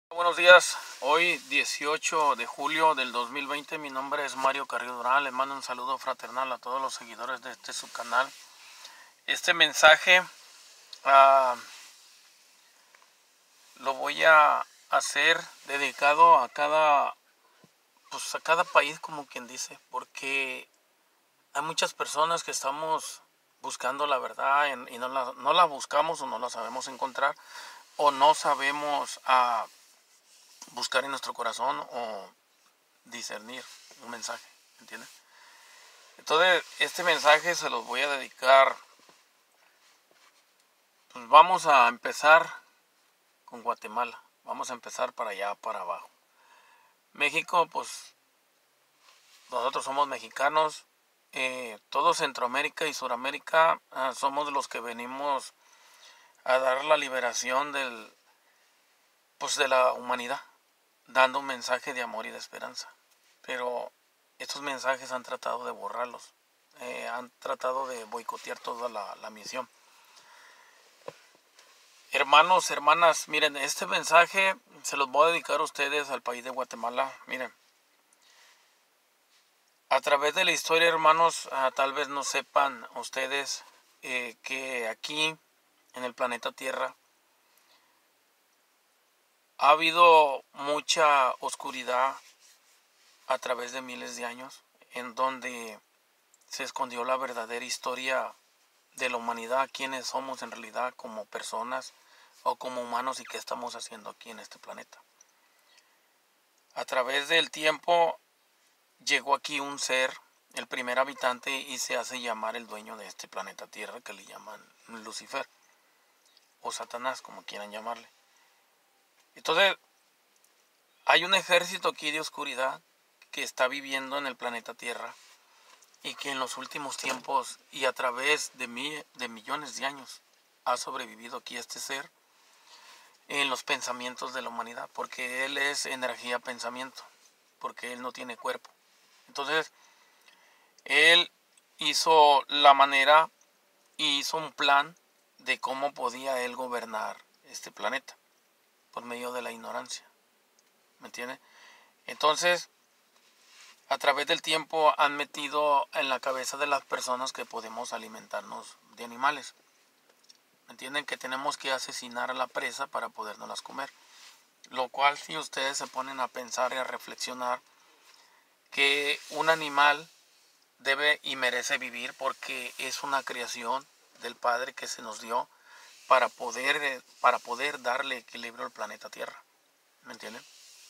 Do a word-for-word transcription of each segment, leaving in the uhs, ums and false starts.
Buenos días, hoy dieciocho de julio del dos mil veinte, mi nombre es Mario Carrillo Durán, les mando un saludo fraternal a todos los seguidores de este subcanal. Este mensaje uh, lo voy a hacer dedicado a cada, pues a cada país, como quien dice, porque hay muchas personas que estamos buscando la verdad y no la, no la buscamos o no la sabemos encontrar o no sabemos uh, buscar en nuestro corazón o discernir un mensaje, ¿entiendes? Entonces, este mensaje se los voy a dedicar. Pues vamos a empezar con Guatemala. Vamos a empezar para allá, para abajo. México, pues nosotros somos mexicanos. Eh, todo Centroamérica y Suramérica eh, somos los que venimos a dar la liberación del, pues de la humanidad, dando un mensaje de amor y de esperanza. Pero estos mensajes han tratado de borrarlos, eh, han tratado de boicotear toda la, la misión. Hermanos, hermanas, miren, este mensaje se los voy a dedicar a ustedes, al país de Guatemala. Miren, a través de la historia, hermanos, uh, tal vez no sepan ustedes eh, que aquí en el planeta Tierra ha habido mucha oscuridad a través de miles de años, en donde se escondió la verdadera historia de la humanidad, quiénes somos en realidad como personas o como humanos y qué estamos haciendo aquí en este planeta. A través del tiempo llegó aquí un ser, el primer habitante, y se hace llamar el dueño de este planeta Tierra, que le llaman Lucifer o Satanás, como quieran llamarle. Entonces, hay un ejército aquí de oscuridad que está viviendo en el planeta Tierra y que en los últimos tiempos y a través de, mi, de millones de años ha sobrevivido aquí este ser en los pensamientos de la humanidad, porque él es energía pensamiento, porque él no tiene cuerpo. Entonces, él hizo la manera y hizo un plan de cómo podía él gobernar este planeta por medio de la ignorancia, ¿me entiende? Entonces, a través del tiempo han metido en la cabeza de las personas que podemos alimentarnos de animales. ¿Entienden? Que tenemos que asesinar a la presa para podernoslas comer. Lo cual, si ustedes se ponen a pensar y a reflexionar, que un animal debe y merece vivir porque es una creación del Padre que se nos dio para poder, para poder darle equilibrio al planeta Tierra. ¿Me entienden?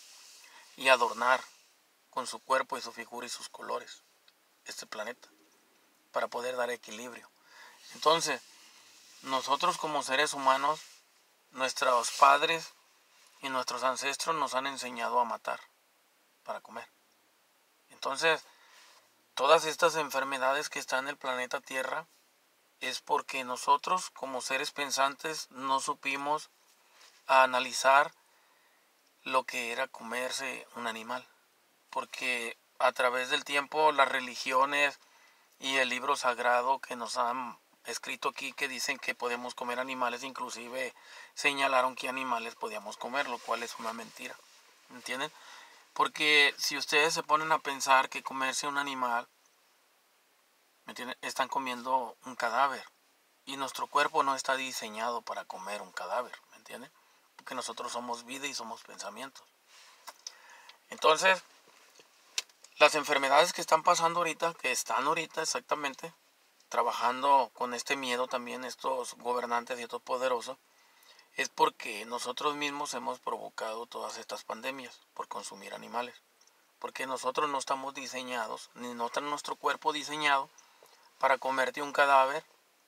Y adornar con su cuerpo y su figura y sus colores este planeta para poder dar equilibrio. Entonces, nosotros como seres humanos, nuestros padres y nuestros ancestros nos han enseñado a matar para comer. Entonces, todas estas enfermedades que están en el planeta Tierra es porque nosotros como seres pensantes no supimos analizar lo que era comerse un animal. Porque a través del tiempo las religiones y el libro sagrado que nos han escrito aquí, que dicen que podemos comer animales, inclusive señalaron qué animales podíamos comer, lo cual es una mentira, ¿entienden? Porque si ustedes se ponen a pensar que comerse un animal, ¿me entienden? Están comiendo un cadáver y nuestro cuerpo no está diseñado para comer un cadáver, ¿me entienden? Porque nosotros somos vida y somos pensamientos. Entonces, las enfermedades que están pasando ahorita, que están ahorita exactamente, trabajando con este miedo también estos gobernantes y estos poderosos, es porque nosotros mismos hemos provocado todas estas pandemias por consumir animales. Porque nosotros no estamos diseñados, ni no está nuestro cuerpo diseñado para comerte un cadáver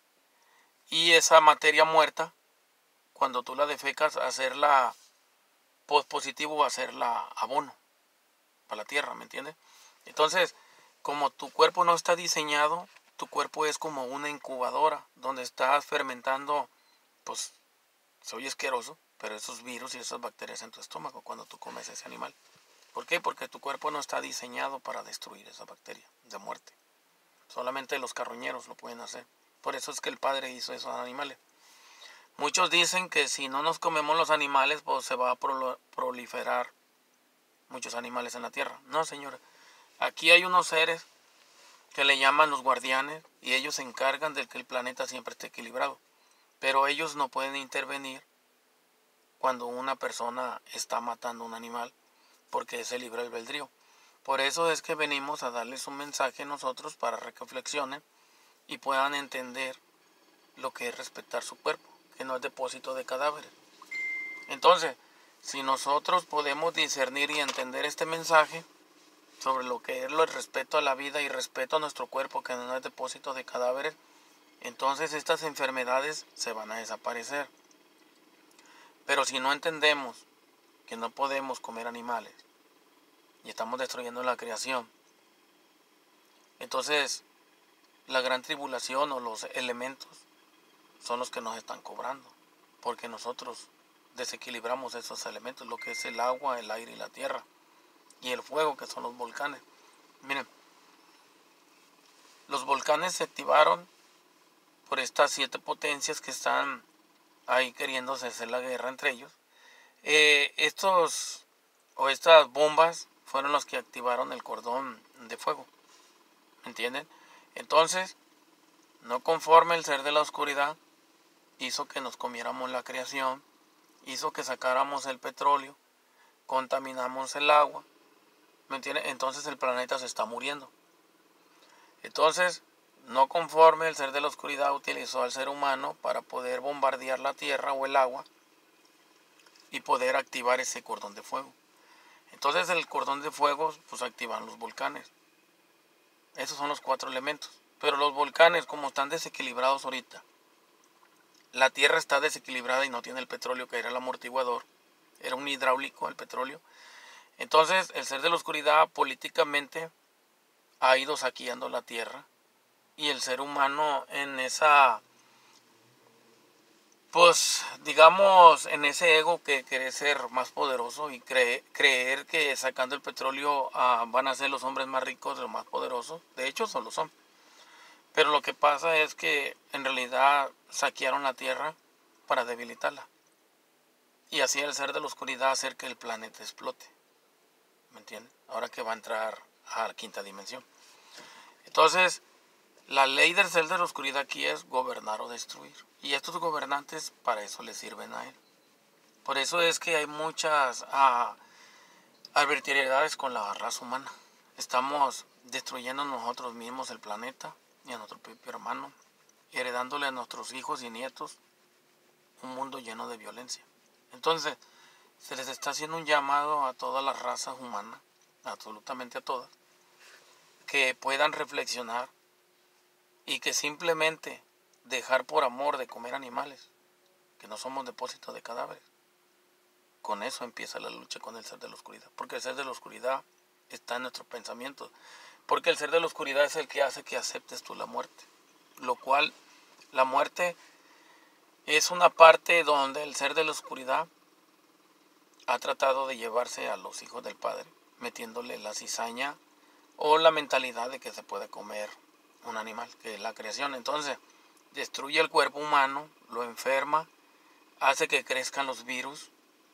y esa materia muerta, cuando tú la defecas, hacerla pospositivo, hacerla abono para la tierra, ¿me entiendes? Entonces, como tu cuerpo no está diseñado, tu cuerpo es como una incubadora donde estás fermentando, pues, se oye asqueroso, pero esos virus y esas bacterias en tu estómago cuando tú comes ese animal. ¿Por qué? Porque tu cuerpo no está diseñado para destruir esa bacteria de muerte. Solamente los carroñeros lo pueden hacer. Por eso es que el Padre hizo esos animales. Muchos dicen que si no nos comemos los animales, pues se va a proliferar muchos animales en la tierra. No, señores. Aquí hay unos seres que le llaman los guardianes y ellos se encargan de que el planeta siempre esté equilibrado. Pero ellos no pueden intervenir cuando una persona está matando a un animal porque es el libre albedrío. Por eso es que venimos a darles un mensaje nosotros para que reflexionen y puedan entender lo que es respetar su cuerpo, que no es depósito de cadáveres. Entonces, si nosotros podemos discernir y entender este mensaje sobre lo que es el respeto a la vida y respeto a nuestro cuerpo, que no es depósito de cadáveres, entonces estas enfermedades se van a desaparecer. Pero si no entendemos que no podemos comer animales y estamos destruyendo la creación, entonces la gran tribulación o los elementos son los que nos están cobrando, porque nosotros desequilibramos esos elementos, lo que es el agua, el aire y la tierra, y el fuego, que son los volcanes. Miren, los volcanes se activaron por estas siete potencias que están ahí queriéndose hacer la guerra entre ellos. Eh, estos o estas bombas fueron las que activaron el cordón de fuego, ¿me entienden? Entonces, no conforme el ser de la oscuridad, hizo que nos comiéramos la creación, hizo que sacáramos el petróleo, contaminamos el agua, ¿me entienden? Entonces el planeta se está muriendo. Entonces, no conforme el ser de la oscuridad utilizó al ser humano para poder bombardear la tierra o el agua y poder activar ese cordón de fuego. Entonces el cordón de fuego pues activan los volcanes. Esos son los cuatro elementos. Pero los volcanes, como están desequilibrados ahorita, la tierra está desequilibrada y no tiene el petróleo, que era el amortiguador, era un hidráulico el petróleo. Entonces el ser de la oscuridad políticamente ha ido saqueando la tierra y el ser humano en esa, pues digamos, en ese ego que quiere ser más poderoso y cree, creer que sacando el petróleo uh, van a ser los hombres más ricos, los más poderosos. De hecho, son lo son. Pero lo que pasa es que en realidad saquearon la tierra para debilitarla. Y así el ser de la oscuridad hacer que el planeta explote. ¿Me entienden? Ahora que va a entrar a la quinta dimensión. Entonces, la ley del ser de la oscuridad aquí es gobernar o destruir. Y estos gobernantes para eso les sirven a él. Por eso es que hay muchas uh, arbitrariedades con la raza humana. Estamos destruyendo nosotros mismos el planeta y a nuestro propio hermano, y heredándole a nuestros hijos y nietos un mundo lleno de violencia. Entonces, se les está haciendo un llamado a todas las razas humanas, absolutamente a todas, que puedan reflexionar y que simplemente dejar por amor de comer animales, que no somos depósitos de cadáveres. Con eso empieza la lucha con el ser de la oscuridad, porque el ser de la oscuridad está en nuestros pensamientos, porque el ser de la oscuridad es el que hace que aceptes tú la muerte, lo cual la muerte es una parte donde el ser de la oscuridad ha tratado de llevarse a los hijos del Padre, metiéndole la cizaña o la mentalidad de que se puede comer un animal, que es la creación. Entonces, destruye el cuerpo humano, lo enferma, hace que crezcan los virus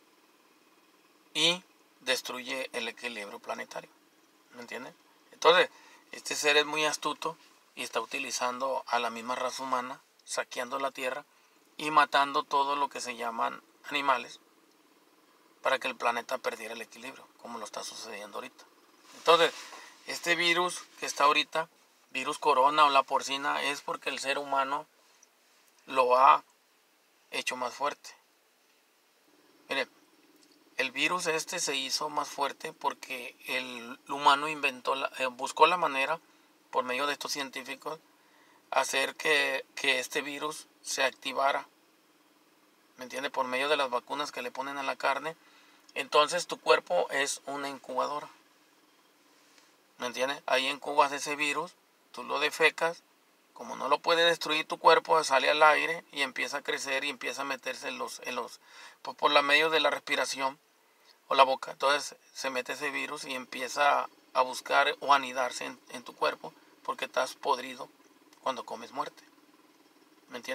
y destruye el equilibrio planetario. ¿Me entienden? Entonces, este ser es muy astuto y está utilizando a la misma raza humana, saqueando la tierra y matando todo lo que se llaman animales para que el planeta perdiera el equilibrio, como lo está sucediendo ahorita. Entonces, este virus que está ahorita, virus corona o la porcina, es porque el ser humano lo ha hecho más fuerte. Miren, el virus este se hizo más fuerte porque el humano inventó, la, eh, buscó la manera, por medio de estos científicos, hacer que, que este virus se activara, ¿me entiende? Por medio de las vacunas que le ponen a la carne. Entonces tu cuerpo es una incubadora, ¿me entiendes? Ahí incubas ese virus, tú lo defecas, como no lo puede destruir tu cuerpo, sale al aire y empieza a crecer y empieza a meterse en los, en los pues por la medio de la respiración o la boca. Entonces se mete ese virus y empieza a buscar o anidarse en, en tu cuerpo porque estás podrido cuando comes muerte, ¿me entiendes?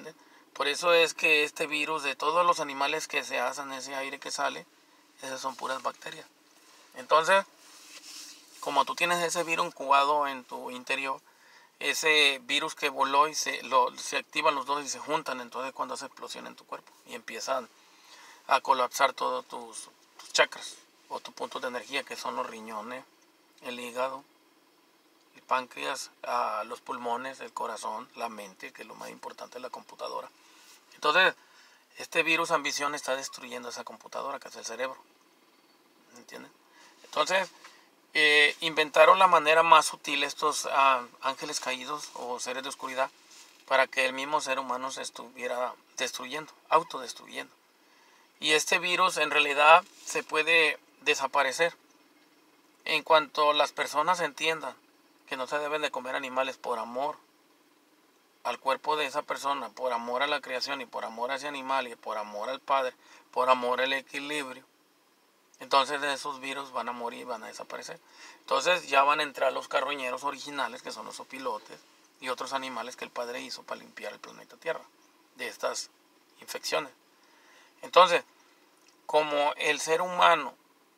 Por eso es que este virus, de todos los animales que se hacen, ese aire que sale, esas son puras bacterias. Entonces, como tú tienes ese virus incubado en tu interior, ese virus que voló y se, lo, se activan los dos y se juntan, entonces cuando hace explosión en tu cuerpo y empiezan a colapsar todos tus, tus chakras o tus puntos de energía, que son los riñones, el hígado, el páncreas, ah, los pulmones, el corazón, la mente, que es lo más importante, la computadora. Entonces, este virus ambición está destruyendo esa computadora que es el cerebro. ¿Entienden? Entonces, eh, inventaron la manera más sutil estos ah, ángeles caídos o seres de oscuridad para que el mismo ser humano se estuviera destruyendo, autodestruyendo. Y este virus en realidad se puede desaparecer en cuanto las personas entiendan que no se deben de comer animales por amor al cuerpo de esa persona, por amor a la creación y por amor a ese animal y por amor al Padre, por amor al equilibrio. Entonces esos virus van a morir, van a desaparecer. Entonces ya van a entrar los carroñeros originales, que son los opilotes y otros animales que el Padre hizo para limpiar el planeta Tierra de estas infecciones. Entonces, como el ser humano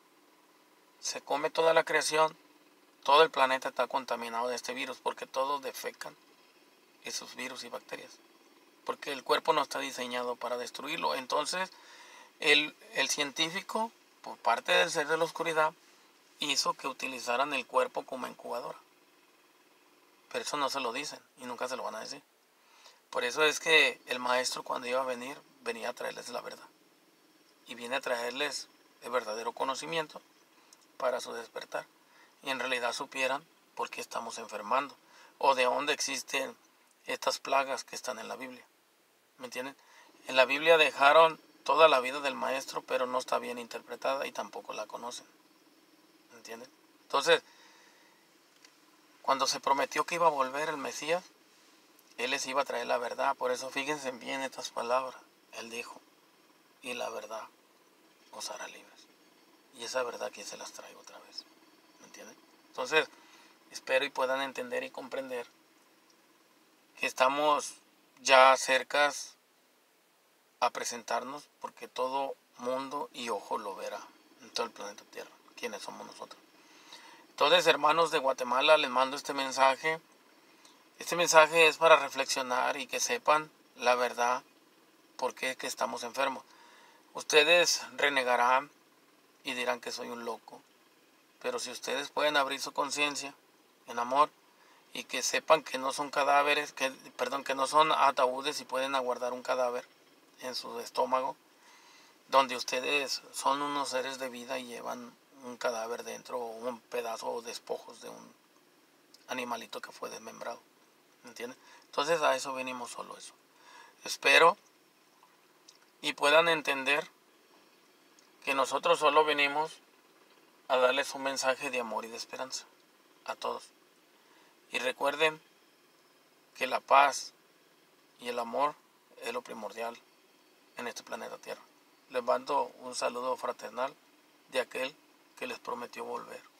se come toda la creación, todo el planeta está contaminado de este virus porque todos defecan esos virus y bacterias. Porque el cuerpo no está diseñado para destruirlo. Entonces, el, el científico, por parte del ser de la oscuridad, hizo que utilizaran el cuerpo como incubadora. Pero eso no se lo dicen y nunca se lo van a decir. Por eso es que el maestro, cuando iba a venir, venía a traerles la verdad. Y viene a traerles el verdadero conocimiento para su despertar. Y en realidad supieran por qué estamos enfermando o de dónde existen estas plagas que están en la Biblia. ¿Me entienden? En la Biblia dejaron toda la vida del maestro, pero no está bien interpretada y tampoco la conocen. ¿Me entienden? Entonces, cuando se prometió que iba a volver el Mesías, Él les iba a traer la verdad. Por eso fíjense bien estas palabras. Él dijo, y la verdad os hará libres. Y esa verdad aquí se las traigo otra vez. ¿Me entienden? Entonces, espero y puedan entender y comprender que estamos ya cercas a presentarnos, porque todo mundo y ojo lo verá en todo el planeta Tierra, quiénes somos nosotros. Entonces, hermanos de Guatemala, les mando este mensaje. Este mensaje es para reflexionar y que sepan la verdad, por qué es que estamos enfermos. Ustedes renegarán y dirán que soy un loco, pero si ustedes pueden abrir su conciencia en amor y que sepan que no son cadáveres, que, perdón, que no son ataúdes y pueden aguardar un cadáver en su estómago, donde ustedes son unos seres de vida y llevan un cadáver dentro o un pedazo o despojos de un animalito que fue desmembrado. ¿Me entienden? Entonces a eso venimos, solo eso. Espero y puedan entender que nosotros solo venimos a darles un mensaje de amor y de esperanza a todos. Y recuerden que la paz y el amor es lo primordial en este planeta Tierra. Les mando un saludo fraternal de aquel que les prometió volver.